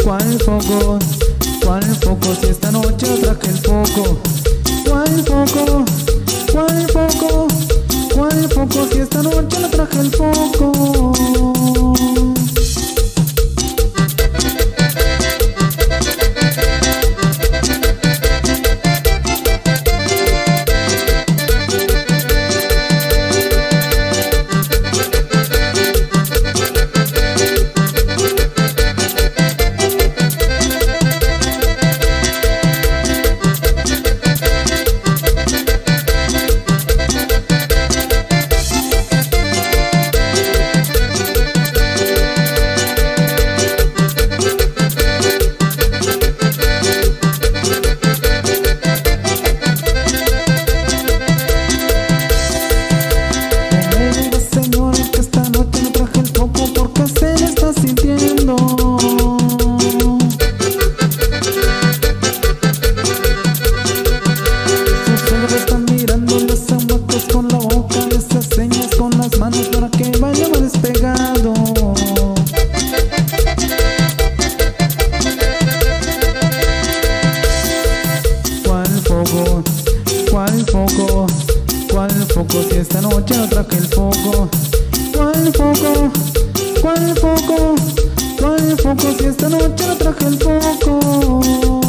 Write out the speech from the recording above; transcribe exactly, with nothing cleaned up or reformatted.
¿Cuál foco? ¿Cuál foco? Si esta noche no traje el foco. ¿Cuál foco? ¿Cuál foco? ¿Cuál foco? Si esta noche no traje el foco. Sintiendo sus ojos están mirando, las aguacas con la boca, esas señas con las manos para que vaya más despegado. ¿Cuál foco? ¿Cuál foco? ¿Cuál foco? Si esta noche no traje el foco. ¿Cuál foco? ¿Cuál foco? ¿Cuál foco? Si esta noche no traje el foco.